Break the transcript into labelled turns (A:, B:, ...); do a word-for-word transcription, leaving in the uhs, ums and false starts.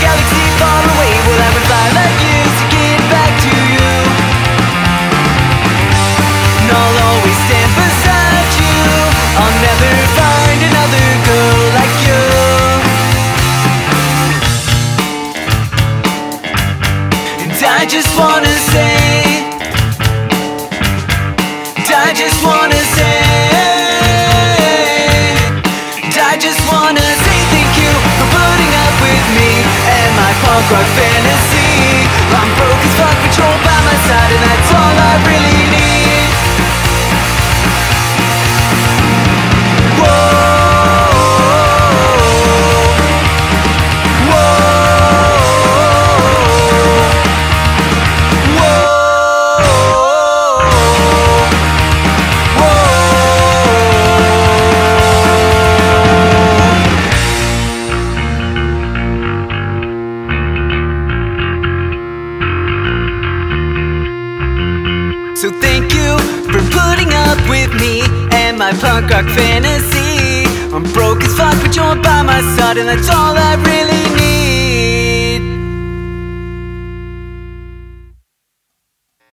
A: galaxy far away. Well, I would fly like years to get back to you, and I'll always stand beside you. I'll never find another girl like you. And I just wanna say, I just wanna say, I just wanna say thank you for putting up with me and my punk rock fantasy. I'm broke as fuck, but you're by my side, and that's all I really need. Whoa, so thank you for putting up with me and my punk rock fantasy. I'm broke as fuck, but you're by my side, and that's all I really need.